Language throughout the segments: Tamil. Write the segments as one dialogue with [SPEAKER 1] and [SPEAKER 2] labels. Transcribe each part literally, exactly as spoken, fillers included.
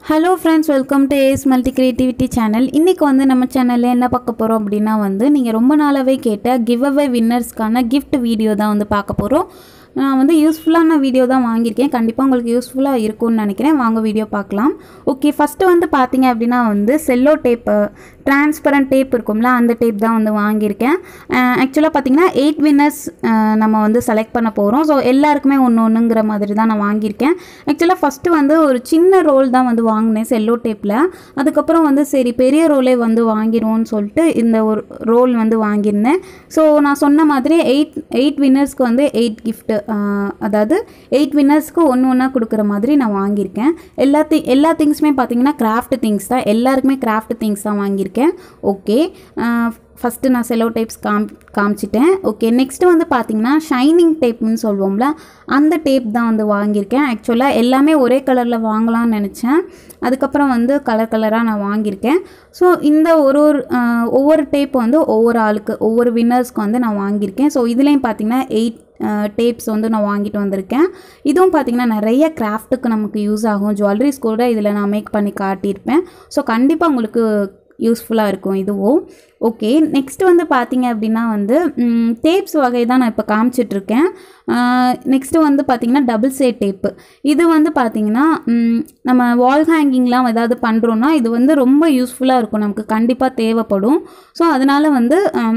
[SPEAKER 1] Hello friends, welcome to Ace Multi Creativity channel. இன்னைக்கு வந்து நம்ம சேனல்ல என்ன பார்க்க போறோம் அப்படினா வந்து நீங்க ரொம்ப நாளாவே கேட்ட giveaway winnersக்கான gift வீடியோ தான் வந்து பார்க்க போறோம். நான் வந்து யூஸ்ஃபுல்லான வீடியோ தான் வாங்கியிருக்கேன். கண்டிப்பாக உங்களுக்கு யூஸ்ஃபுல்லாக இருக்கும்னு நினைக்கிறேன். வாங்க வீடியோ பார்க்கலாம். ஓகே, ஃபஸ்ட்டு வந்து பார்த்தீங்க அப்படின்னா வந்து செல்லோ டேப்பு டிரான்ஸ்பரண்ட் டேப் இருக்கும்ல, அந்த டேப் தான் வந்து வாங்கியிருக்கேன். ஆக்சுவலாக பார்த்தீங்கன்னா எயிட் வின்னர்ஸ் நம்ம வந்து செலக்ட் பண்ண போகிறோம். ஸோ எல்லாருக்குமே ஒன்று ஒன்றுங்கிற மாதிரி தான் நான் வாங்கியிருக்கேன். ஆக்சுவலாக ஃபஸ்ட்டு வந்து ஒரு சின்ன ரோல் தான் வந்து வாங்கினேன் செல்லோ டேப்பில். அதுக்கப்புறம் வந்து சரி பெரிய ரோலே வந்து வாங்கிடுவோன்னு சொல்லிட்டு இந்த ஒரு ரோல் வந்து வாங்கியிருந்தேன். ஸோ நான் சொன்ன மாதிரி எயிட் எயிட் வின்னர்ஸ்க்கு வந்து எயிட் கிஃப்ட்டு, அதாவது எயிட் வின்னர்ஸ்க்கு ஒன்று ஒன்றா கொடுக்குற மாதிரி நான் வாங்கியிருக்கேன். எல்லா தி எல்லா திங்ஸுமே பார்த்தீங்கன்னா கிராஃப்ட் திங்ஸ் தான், எல்லாருக்குமே கிராஃப்ட் திங்ஸ் தான் வாங்கியிருக்கேன். ஓகே, ஃபஸ்ட்டு நான் செல்லோ டேப்ஸ் காம் காமிச்சிட்டேன். ஓகே, நெக்ஸ்ட்டு வந்து பார்த்தீங்கன்னா ஷைனிங் டேப்னு சொல்லுவோம்ல, அந்த டேப் தான் வந்து வாங்கியிருக்கேன். ஆக்சுவலாக எல்லாமே ஒரே கலரில் வாங்கலாம்னு நினச்சேன். அதுக்கப்புறம் வந்து கலர் கலராக நான் வாங்கியிருக்கேன். ஸோ இந்த ஒரு ஒரு ஒவ்வொரு டேப் வந்து ஒவ்வொரு ஆளுக்கு ஒவ்வொரு வின்னர்ஸ்க்கு வந்து நான் வாங்கியிருக்கேன். ஸோ இதுலேயும் பார்த்தீங்கன்னா எயிட் டேப்ஸ் வந்து நான் வாங்கிட்டு வந்திருக்கேன். இதுவும் பார்த்திங்கன்னா நிறைய கிராஃப்ட்டுக்கு நமக்கு யூஸ் ஆகும். ஜுவல்லரிஸ் கூட இதில் நான் மேக் பண்ணி காட்டியிருப்பேன். ஸோ கண்டிப்பாக உங்களுக்கு யூஸ்ஃபுல்லாக இருக்கும் இதுவும். ஓகே, நெக்ஸ்ட் வந்து பார்த்திங்க அப்படின்னா வந்து டேப்ஸ் வகை தான் நான் இப்போ காமிச்சிட்ருக்கேன். நெக்ஸ்ட்டு வந்து பார்த்திங்கன்னா டபுள் சைட் டேப்பு. இது வந்து பார்த்திங்கன்னா நம்ம வால் ஹேங்கிங்லாம் ஏதாவது பண்ணுறோன்னா இது வந்து ரொம்ப யூஸ்ஃபுல்லாக இருக்கும், நமக்கு கண்டிப்பாக தேவைப்படும். ஸோ அதனால் வந்து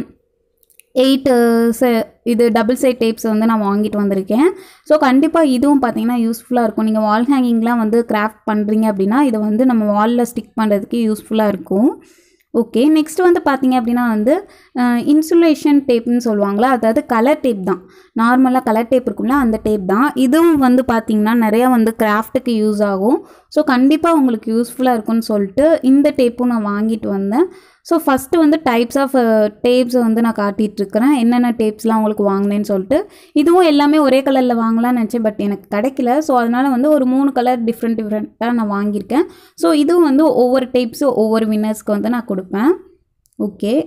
[SPEAKER 1] எயிட்டு ச இது டபுள் சைட் டேப்ஸ் வந்து நான் வாங்கிட்டு வந்திருக்கேன். ஸோ கண்டிப்பாக இதுவும் பார்த்தீங்கன்னா யூஸ்ஃபுல்லாக இருக்கும். நீங்கள் வால் ஹேங்கிங்லாம் வந்து கிராஃப்ட் பண்ணுறீங்க அப்படின்னா இதை வந்து நம்ம வாலில் ஸ்டிக் பண்ணுறதுக்கு யூஸ்ஃபுல்லாக இருக்கும். ஓகே, நெக்ஸ்ட் வந்து பார்த்தீங்க அப்படின்னா வந்து இன்சுலேஷன் டேப்னு சொல்லுவாங்களா, அதாவது கலர் டேப் தான். நார்மலாக கலர் டேப் இருக்கும்ல, அந்த டேப் தான். இதுவும் வந்து பார்த்திங்கன்னா நிறையா வந்து கிராஃப்ட்டுக்கு யூஸ் ஆகும். ஸோ கண்டிப்பாக உங்களுக்கு யூஸ்ஃபுல்லாக இருக்கும்னு சொல்லிட்டு இந்த டேப்பும் நான் வாங்கிட்டு வந்தேன். ஸோ ஃபஸ்ட்டு வந்து டைப்ஸ் ஆஃப் டேப்ஸை வந்து நான் காட்டிகிட்ருக்கிறேன், என்னென்ன டேப்ஸ்லாம் உங்களுக்கு வாங்கினேன்னு சொல்லிட்டு. இதுவும் எல்லாமே ஒரே கலரில் வாங்கலாம்னு நினச்சேன், பட் எனக்கு கிடைக்கல. ஸோ அதனால் வந்து ஒரு மூணு கலர் டிஃப்ரெண்ட் டிஃப்ரெண்ட்டாக நான் வாங்கியிருக்கேன். ஸோ இதுவும் வந்து ஒவ்வொரு டேப்ஸும் ஒவ்வொரு வின்னர்ஸ்க்கு வந்து நான் கொடுப்பேன். ஓகே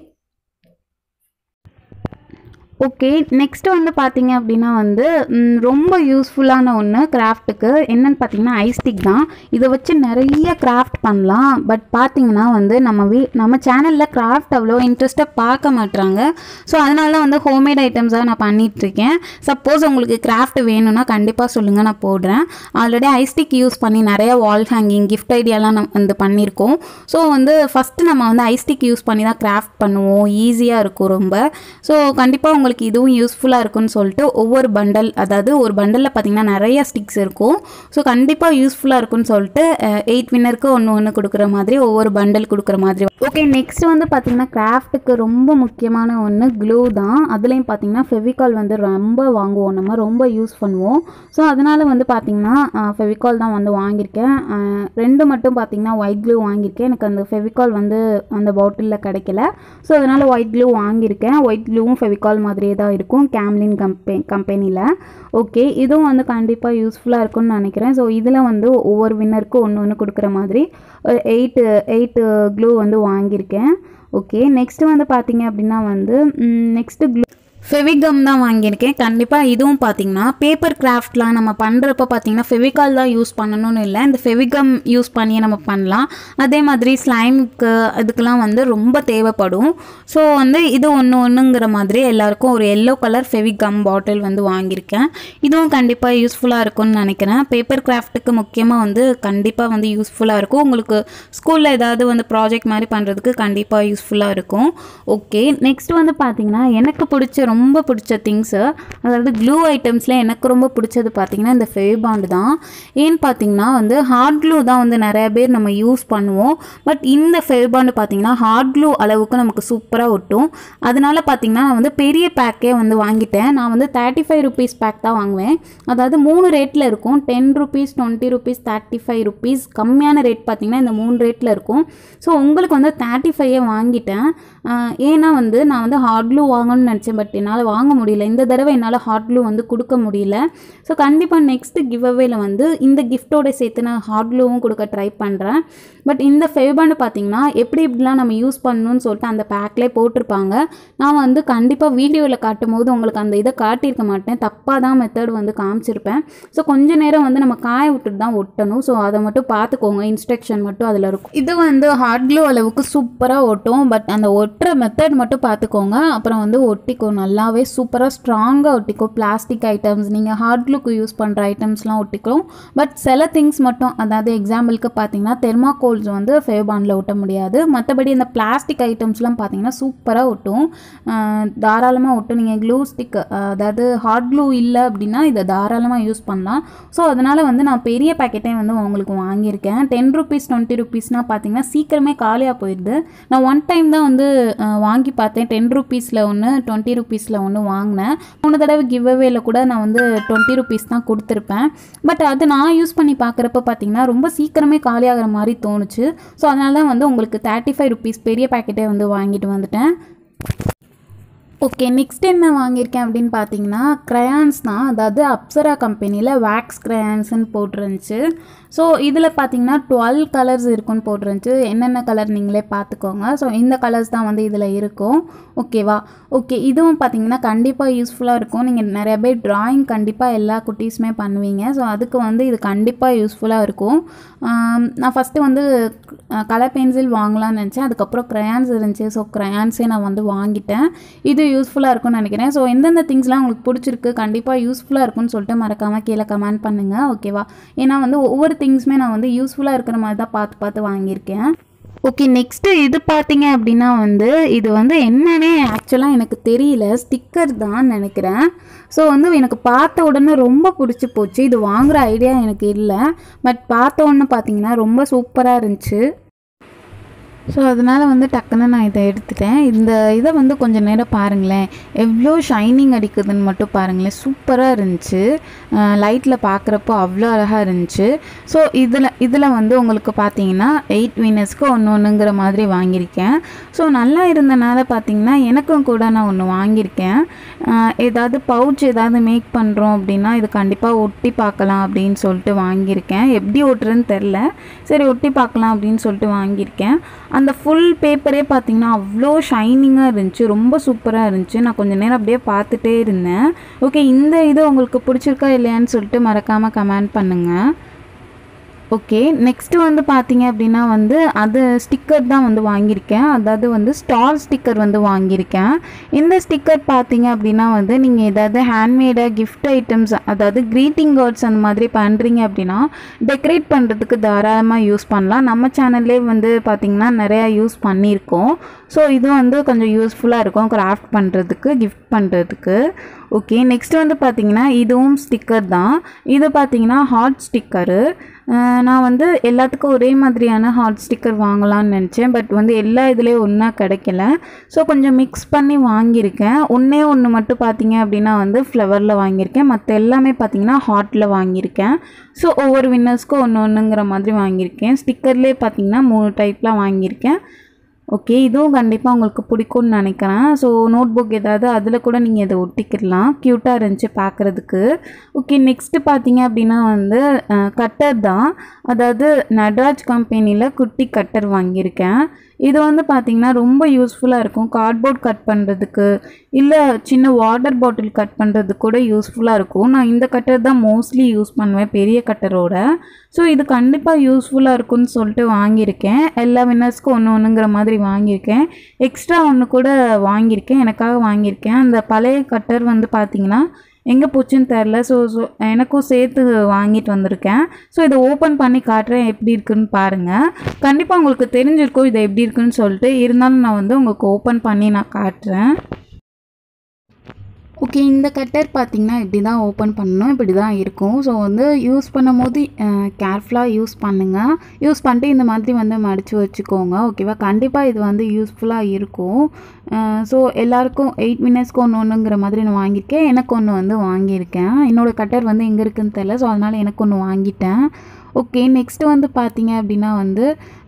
[SPEAKER 1] ஓகே நெக்ஸ்ட்டு வந்து பார்த்திங்க அப்படின்னா வந்து ரொம்ப யூஸ்ஃபுல்லான ஒன்று கிராஃப்ட்டுக்கு என்னென்னு பார்த்தீங்கன்னா ஐஸ்டிக் தான். இதை வச்சு நிறைய கிராஃப்ட் பண்ணலாம். பட் பார்த்திங்கன்னா வந்து நம்ம வீ நம்ம சேனலில் கிராஃப்ட் அவ்வளோ இன்ட்ரெஸ்ட்டாக பார்க்க மாட்டுறாங்க. ஸோ அதனால வந்து ஹோம்மேட் ஐட்டம்ஸாக நான் பண்ணிகிட்ருக்கேன். சப்போஸ் உங்களுக்கு கிராஃப்ட் வேணும்னா கண்டிப்பாக சொல்லுங்கள், நான் போடுறேன். ஆல்ரெடி ஐஸ்டிக் யூஸ் பண்ணி நிறையா வால் ஹேங்கிங் கிஃப்ட் ஐடியாலாம் நம்ம வந்து பண்ணியிருக்கோம். ஸோ வந்து ஃபஸ்ட்டு நம்ம வந்து ஐஸ்டிக் யூஸ் பண்ணி தான் கிராஃப்ட் பண்ணுவோம், ஈஸியாக இருக்கும் ரொம்ப. ஸோ கண்டிப்பாக உங்களுக்கு உங்களுக்கு இதுவும் யூஸ்ஃபுல்லாக இருக்குன்னு சொல்லிட்டு ஒவ்வொரு பண்டல், அதாவது ஒரு பண்டலில் பார்த்திங்கன்னா நிறைய ஸ்டிக்ஸ் இருக்கும். ஸோ கண்டிப்பாக யூஸ்ஃபுல்லாக இருக்குன்னு சொல்லிட்டு எயிட் வின்னருக்கு ஒன்று ஒன்று கொடுக்குற மாதிரி ஒவ்வொரு பண்டல் கொடுக்குற மாதிரி. ஓகே, நெக்ஸ்ட் வந்து பார்த்திங்கன்னா கிராஃப்ட்டுக்கு ரொம்ப முக்கியமான ஒன்று க்ளூ தான். அதுலேயும் பார்த்திங்கன்னா ஃபெவிகால் வந்து ரொம்ப வாங்குவோம், நம்ம ரொம்ப யூஸ் பண்ணுவோம். ஸோ அதனால் வந்து பார்த்திங்கன்னா ஃபெவிகால் தான் வந்து வாங்கியிருக்கேன். ரெண்டு மட்டும் பார்த்திங்கன்னா ஒயிட் க்ளூ வாங்கியிருக்கேன். எனக்கு அந்த ஃபெவிகால் வந்து அந்த பாட்டிலில் கிடைக்கல. ஸோ அதனால் ஒயிட் க்ளூ வாங்கியிருக்கேன். ஒயிட் க்ளூவும் ஃபெவிகால் மாதிரியே தான் இருக்கும் கேம்லின் கம்பெ கம்பெனியில். ஓகே, இதுவும் வந்து கண்டிப்பாக யூஸ்ஃபுல்லாக இருக்கும்னு நினைக்கிறேன். ஸோ இதில் வந்து ஒவ்வொரு வின்னருக்கும் ஒன்று ஒன்று கொடுக்குற மாதிரி ஒரு எயிட்டு எயிட்டு க்ளூ வந்து வாங்கியிருக்கேன். ஓகே, நெக்ஸ்ட்டு வந்து பார்த்திங்க அப்படின்னா வந்து நெக்ஸ்ட்டு க்ளூ ஃபெவிகம் தான் வாங்கியிருக்கேன். கண்டிப்பாக இதுவும் பார்த்திங்கன்னா பேப்பர் கிராஃப்ட்லாம் நம்ம பண்ணுறப்ப பார்த்திங்கன்னா ஃபெவிகால் தான் யூஸ் பண்ணணும்னு இல்லை, இந்த ஃபெவிகம் யூஸ் பண்ணியே நம்ம பண்ணலாம். அதே மாதிரி ஸ்லைமுக்கு அதுக்கெலாம் வந்து ரொம்ப தேவைப்படும். ஸோ வந்து இது ஒன்று ஒன்றுங்கிற மாதிரி எல்லாருக்கும் ஒரு எல்லோ கலர் ஃபெவிகம் பாட்டில் வந்து வாங்கியிருக்கேன். இதுவும் கண்டிப்பாக யூஸ்ஃபுல்லாக இருக்கும்னு நினைக்கிறேன். பேப்பர் கிராஃப்ட்டுக்கு முக்கியமாக வந்து கண்டிப்பாக வந்து யூஸ்ஃபுல்லாக இருக்கும். உங்களுக்கு ஸ்கூலில் ஏதாவது வந்து ப்ராஜெக்ட் மாதிரி பண்ணுறதுக்கு கண்டிப்பாக யூஸ்ஃபுல்லாக இருக்கும். ஓகே, நெக்ஸ்ட் வந்து பார்த்திங்கன்னா எனக்கு பிடிச்ச ரொம்ப பிடிச்ச திங்ஸு, அதாவது க்ளூ ஐட்டம்ஸில் எனக்கு ரொம்ப பிடிச்சது பார்த்திங்கன்னா இந்த ஃபெவிபாண்ட் தான். ஏன்னு பார்த்திங்கன்னா வந்து ஹார்ட் க்ளூ தான் வந்து நிறைய பேர் நம்ம யூஸ் பண்ணுவோம். பட் இந்த ஃபெவிபாண்ட் பார்த்திங்கன்னா ஹார்ட் க்ளூ அளவுக்கு நமக்கு சூப்பராக ஒட்டும். அதனால பார்த்திங்கன்னா நான் வந்து பெரிய பேக்கே வந்து வாங்கிட்டேன். நான் வந்து தேர்ட்டி ஃபைவ் ருபீஸ் பேக் தான் வாங்குவேன். அதாவது மூணு ரேட்டில் இருக்கும், ten rupees twenty rupees thirty five rupees. கம்மியான ரேட் பார்த்திங்கன்னா இந்த மூணு ரேட்டில் இருக்கும். ஸோ உங்களுக்கு வந்து தேர்ட்டி ஃபைவே வாங்கிட்டேன். ஏன்னா வந்து நான் வந்து ஹார்ட் க்ளூ வாங்கணும்னு நினச்சேன், பட் என்னால் வாங்க முடியல. இந்த தடவை என்னால் ஹாட் க்ளூ வந்து கொடுக்க முடியல. ஸோ கண்டிப்பாக நெக்ஸ்ட்டு கிவ் அவேல வந்து இந்த கிஃப்ட்டோட சேர்த்து நான் ஹாட் க்ளூவும் கொடுக்க ட்ரை பண்ணுறேன். பட் இந்த ஃபெவிபாண்டு பார்த்திங்கன்னா எப்படி இப்படிலாம் நம்ம யூஸ் பண்ணணும்னு சொல்லிட்டு அந்த பேக்லேயே போட்டிருப்பாங்க. நான் வந்து கண்டிப்பாக வீடியோவில் காட்டும் போது உங்களுக்கு அந்த இதை காட்டியிருக்க மாட்டேன், தப்பாக தான் மெத்தட் வந்து காமிச்சிருப்பேன். ஸோ கொஞ்சம் நேரம் வந்து நம்ம காய விட்டுட்டு தான் ஒட்டணும். ஸோ அதை மட்டும் பார்த்துக்கோங்க, இன்ஸ்ட்ரக்ஷன் மட்டும் அதில் இருக்கும். இது வந்து ஹாட் க்ளூ அளவுக்கு சூப்பராக ஒட்டும். பட் அந்த ஒட்டுற மெத்தட் மட்டும் பார்த்துக்கோங்க. அப்புறம் வந்து ஒட்டிக்கோ, நல்லாவே சூப்பராக ஸ்ட்ராங்காக ஒட்டிக்கோ. பிளாஸ்டிக் ஐட்டம்ஸ், நீங்கள் ஹாட் க்ளூக்கு யூஸ் பண்ணுற ஐட்டம்ஸ்லாம் ஒட்டிக்கும். பட் சில திங்ஸ் மட்டும், அதாவது எக்ஸாம்பிளுக்கு பார்த்தீங்கன்னா தெர்மாக்கோல்ஸ் வந்து ஃபெவிபாண்டில் ஒட்ட முடியாது. மற்றபடி இந்த பிளாஸ்டிக் ஐட்டம்ஸ்லாம் பார்த்தீங்கன்னா சூப்பராக ஒட்டும், தாராளமாக ஒட்டும். நீங்கள் க்ளூ ஸ்டிக், அதாவது ஹாட் க்ளூ இல்லை அப்படின்னா இதை தாராளமாக யூஸ் பண்ணலாம். ஸோ அதனால் வந்து நான் பெரிய பேக்கெட்டே வந்து உங்களுக்கு வாங்கியிருக்கேன். டென் ருபீஸ் டுவெண்ட்டி ருபீஸ்னால் பார்த்தீங்கன்னா சீக்கிரமே காலியாக போயிடுது. நான் ஒன் டைம் தான் வந்து வாங்கி பார்த்தேன். டென் ருபீஸில் ஒன்று, டுவெண்ட்டி ருபீஸில் ஒன்று வாங்கினேன். மூணு தடவை கிவ் அவேல கூட நான் வந்து டுவெண்ட்டி ருபீஸ் தான் கொடுத்துருப்பேன். பட் அது நான் யூஸ் பண்ணி பார்க்குறப்ப பார்த்தீங்கன்னா ரொம்ப சீக்கிரமே காலியாகிற மாதிரி தோணுச்சு. ஸோ அதனால தான் வந்து உங்களுக்கு தேர்ட்டி ஃபைவ் ருபீஸ் பெரிய பேக்கெட்டே வந்து வாங்கிட்டு வந்துட்டேன். ஓகே, நெக்ஸ்ட் என்ன வாங்கியிருக்கேன் அப்படின்னு பார்த்தீங்கன்னா க்ரையான்ஸ் தான். அதாவது அப்சரா கம்பெனியில் வேக்ஸ் க்ரையான்ஸ்ன்னு போட்டுருந்துச்சு. ஸோ இதில் பார்த்தீங்கன்னா டுவெல் கலர்ஸ் இருக்குன்னு போட்டுருந்துச்சு. என்னென்ன கலர் நீங்களே பார்த்துக்கோங்க. ஸோ இந்த கலர்ஸ் தான் வந்து இதில் இருக்கும். ஓகேவா? ஓகே, இதுவும் பார்த்தீங்கன்னா கண்டிப்பாக யூஸ்ஃபுல்லாக இருக்கும். நீங்கள் நிறைய பேர் ட்ராயிங் கண்டிப்பாக எல்லா குட்டீஸுமே பண்ணுவீங்க. ஸோ அதுக்கு வந்து இது கண்டிப்பாக யூஸ்ஃபுல்லாக இருக்கும். நான் ஃபஸ்ட்டு வந்து கலர் பென்சில் வாங்கலாம்னு நினச்சேன். அதுக்கப்புறம் க்ரையான்ஸ் இருந்துச்சு. ஸோ க்ரையான்ஸே நான் வந்து வாங்கிட்டேன். இது யூஸ்ஃபுல்லாக இருக்கும்னு நினைக்கிறேன். ஸோ எந்தெந்த திங்ஸ்லாம் உங்களுக்கு பிடிச்சிருக்கு, கண்டிப்பாக யூஸ்ஃபுல்லாக இருக்கும்னு சொல்லிட்டு மறக்காமல் கீழே கமெண்ட் பண்ணுங்கள். ஓகேவா? ஏன்னா வந்து ஒவ்வொரு திங்ஸுமே நான் வந்து யூஸ்ஃபுல்லாக இருக்கிற மாதிரி தான் பார்த்து பார்த்து வாங்கியிருக்கேன். ஓகே, நெக்ஸ்ட்டு இது பார்த்தீங்க அப்படின்னா வந்து இது வந்து என்னன்னே ஆக்சுவலாக எனக்கு தெரியல, ஸ்டிக்கர் தான் நினைக்கிறேன். ஸோ வந்து எனக்கு பார்த்த உடனே ரொம்ப பிடிச்சி போச்சு. இது வாங்குகிற ஐடியா எனக்கு இல்லை, பட் பார்த்த உடனே பார்த்தீங்கன்னா ரொம்ப சூப்பராக இருந்துச்சு. ஸோ அதனால் வந்து டக்குன்னு நான் இதை எடுத்துட்டேன். இந்த இதை வந்து கொஞ்சம் நேரம் பாருங்களேன், எவ்வளோ ஷைனிங் அடிக்குதுன்னு மட்டும் பாருங்களேன். சூப்பராக இருந்துச்சு, லைட்டில் பார்க்குறப்போ அவ்வளோ அழகாக இருந்துச்சு. ஸோ இதில் இதில் வந்து உங்களுக்கு பார்த்தீங்கன்னா எயிட் வினர்ஸ்க்கு ஒன்று ஒன்றுங்கிற மாதிரி வாங்கியிருக்கேன். ஸோ நல்லா இருந்தனால பார்த்தீங்கன்னா எனக்கும் கூட நான் ஒன்று வாங்கியிருக்கேன். ஏதாவது பவுச் ஏதாவது மேக் பண்ணுறோம் அப்படின்னா இது கண்டிப்பாக ஒட்டி பார்க்கலாம் அப்படின்னு சொல்லிட்டு வாங்கியிருக்கேன். எப்படி ஒட்டுறதுன்னு தெரில, சரி ஒட்டி பார்க்கலாம் அப்படின்னு சொல்லிட்டு வாங்கியிருக்கேன். அந்த ஃபுல் பேப்பரே பார்த்தீங்கன்னா அவ்வளோ ஷைனிங்காக இருந்துச்சு, ரொம்ப சூப்பராக இருந்துச்சு. நான் கொஞ்சம் நேரம் அப்படியே பார்த்துட்டே இருந்தேன். ஓகே, இந்த இது உங்களுக்கு பிடிச்சிருக்கா இல்லையான்னு சொல்லிட்டு மறக்காமல் கமெண்ட் பண்ணுங்கள். ஓகே, நெக்ஸ்ட்டு வந்து பார்த்தீங்க அப்படின்னா வந்து அது ஸ்டிக்கர் தான் வந்து வாங்கியிருக்கேன். அதாவது வந்து ஸ்டார் ஸ்டிக்கர் வந்து வாங்கியிருக்கேன். இந்த ஸ்டிக்கர் பார்த்தீங்க அப்படின்னா வந்து நீங்கள் ஏதாவது ஹேண்ட்மேடாக கிஃப்ட் ஐட்டம்ஸ், அதாவது க்ரீட்டிங் கார்ட்ஸ் அந்த மாதிரி பண்ணுறீங்க அப்படின்னா டெக்கரேட் பண்ணுறதுக்கு தாராளமாக யூஸ் பண்ணலாம். நம்ம சேனல்லே வந்து பார்த்திங்கன்னா நிறையா யூஸ் பண்ணியிருக்கோம். ஸோ இது வந்து கொஞ்சம் யூஸ்ஃபுல்லாக இருக்கும் கிராஃப்ட் பண்ணுறதுக்கு, கிஃப்ட் பண்ணுறதுக்கு. ஓகே, நெக்ஸ்ட் வந்து பார்த்திங்கன்னா இதுவும் ஸ்டிக்கர் தான். இது பார்த்திங்கன்னா ஹார்ட் ஸ்டிக்கரு. நான் வந்து எல்லாத்துக்கும் ஒரே மாதிரியான ஹார்ட் ஸ்டிக்கர் வாங்கலாம்னு நினச்சேன். பட் வந்து எல்லா இதுலேயும் ஒன்றா கிடைக்கல. ஸோ கொஞ்சம் மிக்ஸ் பண்ணி வாங்கியிருக்கேன். ஒன்றே ஒன்று மட்டும் பார்த்திங்க அப்படின்னா வந்து ஃப்ளவரில் வாங்கியிருக்கேன். மற்ற எல்லாமே பார்த்திங்கன்னா ஹார்ட்டில் வாங்கியிருக்கேன். ஸோ ஒவ்வொரு வின்னர்ஸ்க்கும் ஒன்று ஒன்றுங்கிற மாதிரி வாங்கியிருக்கேன். ஸ்டிக்கர்லேயே பார்த்திங்கன்னா மூணு டைப்லாம் வாங்கியிருக்கேன். ஓகே, இதுவும் கண்டிப்பாக உங்களுக்கு பிடிக்கும்னு நினைக்கிறேன். ஸோ நோட் புக் ஏதாவது அதில் கூட நீங்கள் இதை ஒட்டிக்கிடலாம், க்யூட்டாக இருந்துச்சு பார்க்குறதுக்கு. ஓகே, நெக்ஸ்ட்டு பார்த்தீங்க அப்படின்னா வந்து கட்டர் தான். அதாவது நட்ராஜ் கம்பெனியில் குட்டி கட்டர் வாங்கியிருக்கேன். இது வந்து பார்த்திங்கன்னா ரொம்ப யூஸ்ஃபுல்லாக இருக்கும். கார்ட்போர்ட் கட் பண்ணுறதுக்கு, இல்லை சின்ன வாட்டர் பாட்டில் கட் பண்ணுறதுக்கு கூட யூஸ்ஃபுல்லாக இருக்கும். நான் இந்த கட்டர் தான் மோஸ்ட்லி யூஸ் பண்ணுவேன் பெரிய கட்டரோட. ஸோ இது கண்டிப்பாக யூஸ்ஃபுல்லாக இருக்குன்னு சொல்லிட்டு வாங்கியிருக்கேன். எல்லா வின்னர்ஸ்க்கும் ஒன்று ஒன்றுங்கிற மாதிரி வாங்கியிருக்கேன். எக்ஸ்ட்ரா ஒன்று கூட வாங்கியிருக்கேன், எனக்காக வாங்கியிருக்கேன். அந்த பழைய கட்டர் வந்து பார்த்திங்கன்னா எங்கே போச்சுன்னு தெரில. ஸோ ஸோ எனக்கும் சேர்த்து வாங்கிட்டு வந்திருக்கேன். ஸோ இதை ஓப்பன் பண்ணி காட்டுறேன் எப்படி இருக்குன்னு பாருங்கள். கண்டிப்பாக உங்களுக்கு தெரிஞ்சிருக்கும் இதை எப்படி இருக்குன்னு சொல்லிட்டு. இருந்தாலும் நான் வந்து உங்களுக்கு ஓப்பன் பண்ணி நான் காட்டுறேன். ஓகே, இந்த கட்டர் பார்த்திங்கன்னா இப்படி தான் ஓப்பன் பண்ணணும், இப்படி தான் இருக்கும். ஸோ வந்து யூஸ் பண்ணும் போது கேர்ஃபுல்லாக யூஸ் பண்ணுங்கள். யூஸ் பண்ணிட்டு இந்த மாதிரி வந்து மடித்து வச்சுக்கோங்க. ஓகேவா? கண்டிப்பாக இது வந்து யூஸ்ஃபுல்லாக இருக்கும். ஸோ எல்லாேருக்கும் எயிட் மினிட்ஸ்க்கு ஒன்று ஒன்றுங்கிற மாதிரி நான் வாங்கியிருக்கேன். எனக்கு ஒன்று வந்து வாங்கியிருக்கேன். என்னோடய கட்டர் வந்து எங்கே இருக்குதுன்னு தெரில. ஸோ அதனால் எனக்கு ஒன்று வாங்கிட்டேன். ஓகே, நெக்ஸ்ட்டு வந்து பார்த்தீங்க அப்படின்னா வந்து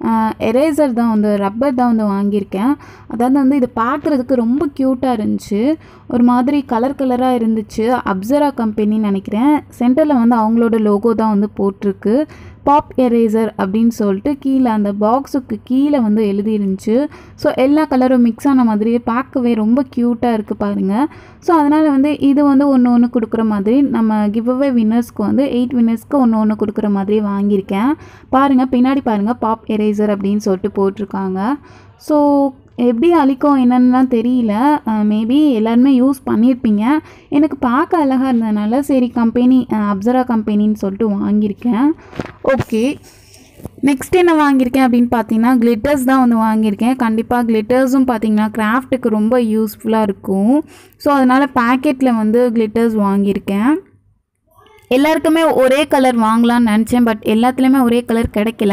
[SPEAKER 1] எரேசர் தான் வந்து ரப்பர் தான் வந்து வாங்கியிருக்கேன். அதாவது வந்து இது பார்க்குறதுக்கு ரொம்ப க்யூட்டாக இருந்துச்சு. ஒரு மாதிரி கலர் கலராக இருந்துச்சு. அப்சரா கம்பெனின்னு நினைக்கிறேன். சென்டரில் வந்து அவங்களோட லோகோ தான் வந்து போட்டிருக்கு. பாப் எரேசர் அப்படின்னு சொல்லிட்டு கீழே அந்த பாக்ஸுக்கு கீழே வந்து எழுதிருந்துச்சு. ஸோ எல்லா கலரும் மிக்ஸ் ஆன மாதிரியே பார்க்கவே ரொம்ப க்யூட்டாக இருக்குது பாருங்கள். ஸோ அதனால் வந்து இது வந்து ஒன்று ஒன்று கொடுக்குற மாதிரி நம்ம கிவ் அவே வின்னர்ஸ்க்கு வந்து எயிட் வின்னர்ஸ்க்கு ஒன்று ஒன்று கொடுக்குற மாதிரி வாங்கியிருக்கேன். பாருங்கள், பின்னாடி பாருங்கள் பாப் எரேசர் அப்படின்னு சொல்லிட்டு போட்டிருக்காங்க. ஸோ எப்படி அழிக்கும் என்னென்னலாம் தெரியல. மேபி எல்லாருமே யூஸ் பண்ணியிருப்பீங்க. எனக்கு பார்க்க அழகாக இருந்ததுனால சரி கம்பெனி அப்சரா கம்பெனின்னு சொல்லிட்டு வாங்கியிருக்கேன். ஓகே, நெக்ஸ்ட் என்ன வாங்கியிருக்கேன் அப்படின்னு பார்த்தீங்கன்னா கிளிட்டர்ஸ் தான் வந்து வாங்கியிருக்கேன். கண்டிப்பாக கிளிட்டர்ஸும் பார்த்தீங்கன்னா கிராஃப்ட்டுக்கு ரொம்ப யூஸ்ஃபுல்லாக இருக்கும். ஸோ அதனால் பேக்கெட்டில் வந்து கிளிட்டர்ஸ் வாங்கியிருக்கேன். எல்லாருக்குமே ஒரே கலர் வாங்கலான்னு நினச்சேன். பட் எல்லாத்துலேயுமே ஒரே கலர் கிடைக்கல.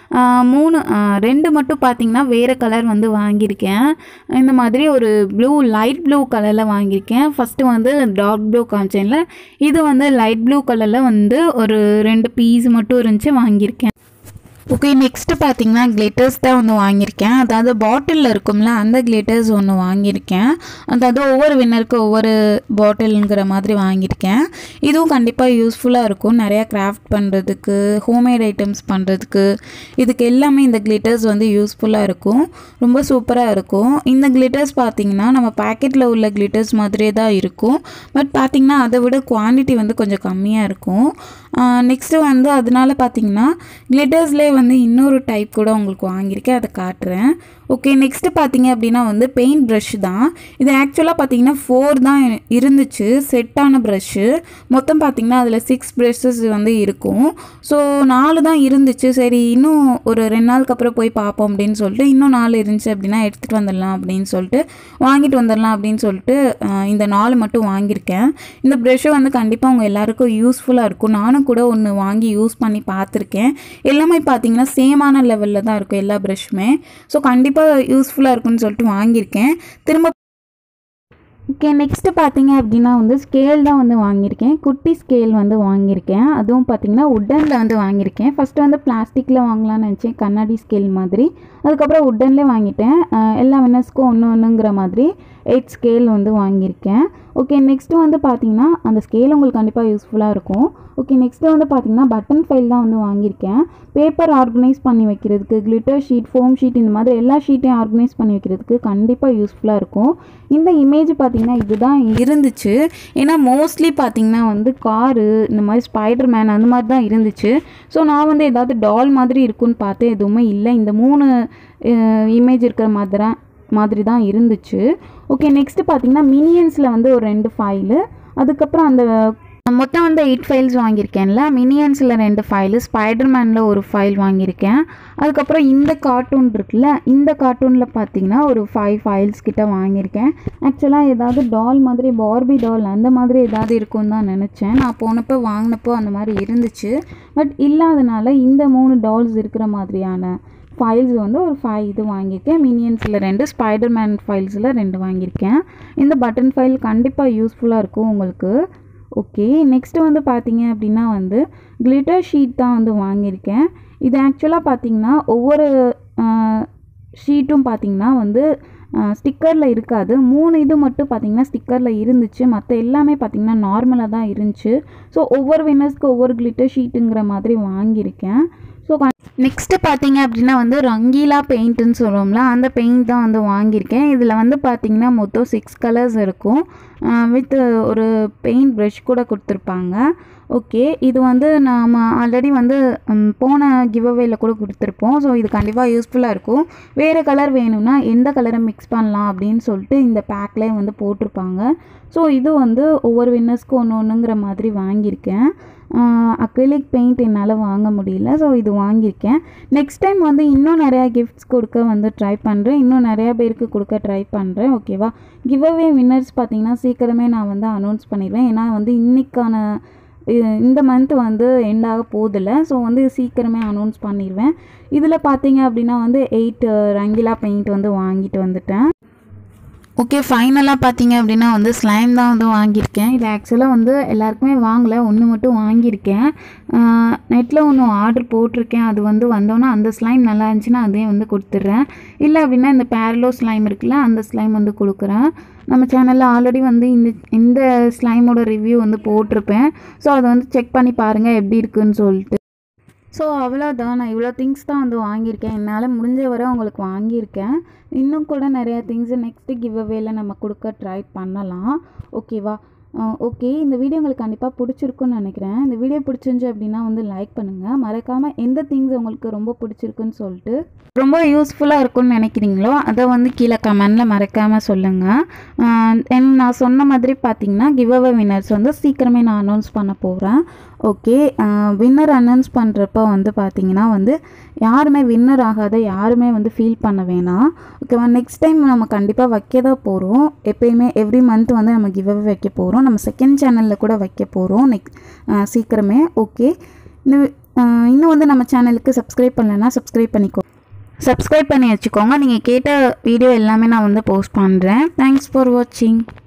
[SPEAKER 1] மூணு ரெண்டு மட்டும் பார்த்திங்கன்னா வேறு கலர் வந்து வாங்கியிருக்கேன். இந்த மாதிரி ஒரு ப்ளூ லைட் ப்ளூ கலரில் வாங்கியிருக்கேன். ஃபஸ்ட்டு வந்து டார்க் ப்ளூ காமிச்சேன்ல, இது வந்து லைட் ப்ளூ கலரில் வந்து ஒரு ரெண்டு பீஸ் மட்டும் இருந்துச்சு வாங்கியிருக்கேன். ஓகே, நெக்ஸ்ட்டு பார்த்தீங்கன்னா கிளிட்டர்ஸ் தான் வந்து வாங்கியிருக்கேன். அதாவது பாட்டிலில் இருக்கும்ல அந்த கிளிட்டர்ஸ் ஒன்று வாங்கியிருக்கேன். அதாவது ஒவ்வொரு வின்னருக்கு ஒவ்வொரு பாட்டிலுங்கிற மாதிரி வாங்கியிருக்கேன். இதுவும் கண்டிப்பாக யூஸ்ஃபுல்லாக இருக்கும் நிறையா கிராஃப்ட் பண்ணுறதுக்கு, ஹோம்மேட் ஐட்டம்ஸ் பண்ணுறதுக்கு. இதுக்கு எல்லாமே இந்த கிளிட்டர்ஸ் வந்து யூஸ்ஃபுல்லாக இருக்கும். ரொம்ப சூப்பராக இருக்கும். இந்த கிளிட்டர்ஸ் பார்த்திங்கன்னா நம்ம பேக்கெட்டில் உள்ள கிளிட்டர்ஸ் மாதிரியே தான் இருக்கும். பட் பார்த்திங்கன்னா அதை விட குவான்டிட்டி வந்து கொஞ்சம் கம்மியாக இருக்கும். நெக்ஸ்ட்டு வந்து அதனால பார்த்திங்கன்னா கிளிட்டர்ஸ்லேயே வந்து இன்னொரு டைப் கூட உங்களுக்கு வாங்கியிருக்கேன், அதை காட்டுறேன். ஓகே, நெக்ஸ்ட்டு பார்த்தீங்க அப்படின்னா வந்து பெயிண்ட் ப்ரஷ் தான். இது ஆக்சுவலாக பார்த்தீங்கன்னா ஃபோர் தான் இருந்துச்சு செட்டான ப்ரஷ்ஷு. மொத்தம் பார்த்திங்கன்னா அதில் சிக்ஸ் ப்ரஷ்ஷஸ் வந்து இருக்கும். ஸோ நாலு தான் இருந்துச்சு. சரி இன்னும் ஒரு ரெண்டு நாளுக்கு அப்புறம் போய் பார்ப்போம் அப்படின்னு சொல்லிட்டு இன்னும் நாலு இருந்துச்சு அப்படின்னா எடுத்துகிட்டு வந்துடலாம் அப்படின்னு சொல்லிட்டு வாங்கிட்டு வந்துடலாம் அப்படின்னு சொல்லிட்டு இந்த நாலு மட்டும் வாங்கியிருக்கேன். இந்த ப்ரஷ்ஷு வந்து கண்டிப்பாக உங்கள் எல்லாேருக்கும் யூஸ்ஃபுல்லாக இருக்கும். நானும் கூட ஒன்று வாங்கி யூஸ் பண்ணி பார்த்துருக்கேன். எல்லாமே பார்த்திங்கன்னா சேமான லெவலில் தான் இருக்கும் எல்லா ப்ரஷ்ஷுமே. ஸோ கண்டிப்பாக யூஸ்ஃபுல்லாக இருக்குன்னு சொல்லிட்டு வாங்கியிருக்கேன். திரும்ப ஓகே, நெக்ஸ்ட்டு பார்த்தீங்க அப்படின்னா வந்து ஸ்கேல் தான் வந்து வாங்கியிருக்கேன். குட்டி ஸ்கேல் வந்து வாங்கியிருக்கேன். அதுவும் பார்த்திங்கன்னா உட்டனில் வந்து வாங்கியிருக்கேன். ஃபஸ்ட்டு வந்து பிளாஸ்டிக்கில் வாங்கலாம்னு நினச்சேன், கண்ணாடி ஸ்கேல் மாதிரி. அதுக்கப்புறம் உட்டன்லேயே வாங்கிட்டேன். எல்லா வின்னர்ஸ்க்கும் ஒன்று ஒன்றுங்கிற மாதிரி எயிட் ஸ்கேல் வந்து வாங்கியிருக்கேன். ஓகே, நெக்ஸ்ட்டு வந்து பார்த்திங்கன்னா அந்த ஸ்கேல் உங்களுக்கு கண்டிப்பாக யூஸ்ஃபுல்லாக இருக்கும். ஓகே, நெக்ஸ்ட்டு வந்து பார்த்திங்கன்னா பட்டன் ஃபைல் தான் வந்து வாங்கியிருக்கேன். பேப்பர் ஆர்கனைஸ் பண்ணி வைக்கிறதுக்கு, கிளிட்டர் ஷீட், ஃபோம் ஷீட், இந்த மாதிரி எல்லா ஷீட்டையும் ஆர்கனைஸ் பண்ணி வைக்கிறதுக்கு கண்டிப்பாக யூஸ்ஃபுல்லாக இருக்கும். இந்த இமேஜ் பார்த்திங்கன்னா இதுதான் இருந்துச்சு. ஏன்னா மோஸ்ட்லி பார்த்திங்கன்னா வந்து காரு, இந்த மாதிரி ஸ்பைடர் மேன் அந்த மாதிரி தான் இருந்துச்சு. ஸோ நான் வந்து ஏதாவது டால் மாதிரி இருக்குன்னு பார்த்தேன், எதுவுமே இல்லை. இந்த மூணு இமேஜ் இருக்கிற மாதிரி தான் மாதிரி தான் இருந்துச்சு. ஓகே, நெக்ஸ்ட்டு பார்த்திங்கன்னா மினியன்ஸில் வந்து ஒரு ரெண்டு ஃபைலு, அதுக்கப்புறம் அந்த மொத்தம் வந்து எயிட் ஃபைல்ஸ் வாங்கியிருக்கேன்ல. மினியன்ஸில் ரெண்டு ஃபைலு, ஸ்பைடர்மேனில் ஒரு ஃபைல் வாங்கியிருக்கேன். அதுக்கப்புறம் இந்த கார்ட்டூன் இருக்குல்ல, இந்த கார்ட்டூனில் பார்த்திங்கன்னா ஒரு ஃபைவ் ஃபைல்ஸ் கிட்ட வாங்கியிருக்கேன். ஆக்சுவலாக ஏதாவது டால் மாதிரி, பார்பி டால் அந்த மாதிரி ஏதாவது இருக்குன்னு தான் நினச்சேன். நான் போனப்போ வாங்கினப்போ அந்த மாதிரி இருந்துச்சு. பட் இல்லாதனால இந்த மூணு டால்ஸ் இருக்கிற மாதிரியான ஃபைல்ஸ் வந்து ஒரு ஃபைவ் இது வாங்கியிருக்கேன். மினியன்ஸில் ரெண்டு, ஸ்பைடர்மேன் ஃபைல்ஸில் ரெண்டு வாங்கியிருக்கேன். இந்த பட்டன் ஃபைல் கண்டிப்பாக யூஸ்ஃபுல்லாக இருக்கும் உங்களுக்கு. ஓகே, நெக்ஸ்ட்டு வந்து பார்த்திங்க அப்படின்னா வந்து கிளிட்டர் ஷீட் தான் வந்து வாங்கியிருக்கேன். இது ஆக்சுவலாக பார்த்திங்கன்னா ஒவ்வொரு ஷீட்டும் பார்த்திங்கன்னா வந்து ஸ்டிக்கரில் இருக்காது. மூணு இது மட்டும் பார்த்திங்கன்னா ஸ்டிக்கரில் இருந்துச்சு. மற்ற எல்லாமே பார்த்திங்கன்னா நார்மலாக தான் இருந்துச்சு. ஸோ ஒவ்வொரு வின்னர்ஸ்க்கு ஒவ்வொரு கிளிட்டர் ஷீட்டுங்கிற மாதிரி வாங்கியிருக்கேன். ஸோ நெக்ஸ்ட்டு பார்த்திங்க அப்படின்னா வந்து ரங்கீலா பெயிண்ட்டுன்னு சொல்லுவோம்ல, அந்த பெயிண்ட் தான் வந்து வாங்கியிருக்கேன். இதில் வந்து பார்த்திங்கன்னா மொத்தம் சிக்ஸ் கலர்ஸ் இருக்கும். வித் ஒரு பெயிண்ட் ப்ரஷ் கூட கொடுத்துருப்பாங்க. ஓகே, இது வந்து நாம் ஆல்ரெடி வந்து போன கிவ் அவேல கூட கொடுத்துருப்போம். ஸோ இது கண்டிப்பாக யூஸ்ஃபுல்லாக இருக்கும். வேறு கலர் வேணும்னா எந்த கலரை மிக்ஸ் பண்ணலாம் அப்படின்னு சொல்லிட்டு இந்த பேக்லேயே வந்து போட்டிருப்பாங்க. ஸோ இது வந்து ஒவ்வொரு வின்னர்ஸ்க்கும் ஒன்று ஒன்றுங்கிற மாதிரி வாங்கியிருக்கேன். அக்ரிலிக் பெயிண்ட் என்னால் வாங்க முடியல, ஸோ இது வாங்கியிருக்கேன். நெக்ஸ்ட் டைம் வந்து இன்னும் நிறையா கிஃப்ட்ஸ் கொடுக்க வந்து ட்ரை பண்ணுறேன். இன்னும் நிறையா பேருக்கு கொடுக்க ட்ரை பண்ணுறேன். ஓகேவா, கிவ் அவே வின்னர்ஸ் பார்த்திங்கன்னா சீக்கிரமே நான் வந்து அனௌன்ஸ் பண்ணிடுவேன். ஏன்னா வந்து இன்றைக்கான இந்த மந்த் வந்து எண்டாக போதில்ல. ஸோ வந்து சீக்கிரமே அனௌன்ஸ் பண்ணிடுவேன். இதில் பார்த்திங்க அப்படின்னா வந்து எயிட் ரங்கிலா பெயிண்ட் வந்து வாங்கிட்டு வந்துட்டேன். ஓகே, ஃபைனலாக பார்த்தீங்க அப்படின்னா வந்து ஸ்லைம் தான் வந்து வாங்கியிருக்கேன். இது ஆக்சுவலாக வந்து எல்லாருக்குமே வாங்கலை, ஒன்று மட்டும் வாங்கியிருக்கேன். நெட்டில் ஒன்று ஆர்டர் போட்டிருக்கேன். அது வந்து வந்தோன்னா அந்த ஸ்லைம் நல்லா இருந்துச்சுன்னா அதே வந்து கொடுத்துட்றேன். இல்லை அப்படின்னா இந்த பேரலோ ஸ்லைம் இருக்குல்ல, அந்த ஸ்லைம் வந்து கொடுக்குறேன். நம்ம சேனலில் ஆல்ரெடி வந்து இந்த இந்த ஸ்லைமோட ரிவ்யூ வந்து போட்டிருப்பேன். ஸோ அதை வந்து செக் பண்ணி பாருங்கள் எப்படி இருக்குதுன்னு சொல்லிட்டு. ஸோ அவ்வளோதான், நான் இவ்வளோ திங்ஸ் தான் வந்து வாங்கியிருக்கேன். என்னால் முடிஞ்ச வரை உங்களுக்கு வாங்கியிருக்கேன். இன்னும் கூட நிறையா திங்ஸு நெக்ஸ்ட்டு கிவ் அவேல நம்ம கொடுக்க ட்ரை பண்ணலாம். ஓகேவா? ஓகே, இந்த வீடியோ உங்களுக்கு கண்டிப்பாக பிடிச்சிருக்குன்னு நினைக்கிறேன். இந்த வீடியோ பிடிச்சிருந்துச்சு அப்படின்னா வந்து லைக் பண்ணுங்கள். மறக்காமல் எந்த திங்ஸ் உங்களுக்கு ரொம்ப பிடிச்சிருக்குன்னு சொல்லிட்டு ரொம்ப யூஸ்ஃபுல்லாக இருக்குன்னு நினைக்கிறீங்களோ அதை வந்து கீழே கமெண்டில் மறக்காமல் சொல்லுங்கள். தென் நான் சொன்ன மாதிரி பார்த்தீங்கன்னா கிவ் அவே வின்னர்ஸ் வந்து சீக்கிரமே நான் அனௌன்ஸ் பண்ண போகிறேன். ஓகே, வின்னர் அனௌன்ஸ் பண்ணுறப்போ வந்து பார்த்தீங்கன்னா வந்து யாருமே வின்னர் ஆகாத யாருமே வந்து ஃபீல் பண்ண வேணாம். ஓகேவா? நெக்ஸ்ட் டைம் நம்ம கண்டிப்பாக வைக்க தான் போகிறோம். எப்பயுமே எவ்ரி மந்த் வந்து நம்ம கிவ் அவே வைக்க போகிறோம். நம்ம செகண்ட் சேனலில் கூட வைக்க போகிறோம் நெக்ஸ்ட் சீக்கிரமே. ஓகே, இன்னும் இன்னும் வந்து நம்ம சேனலுக்கு சப்ஸ்கிரைப் பண்ணலைன்னா சப்ஸ்கிரைப் பண்ணிக்கோ சப்ஸ்கிரைப் பண்ணி வச்சுக்கோங்க. நீங்கள் கேட்ட வீடியோ எல்லாமே நான் வந்து போஸ்ட் பண்ணுறேன். தேங்க்ஸ் ஃபார் வாட்சிங்.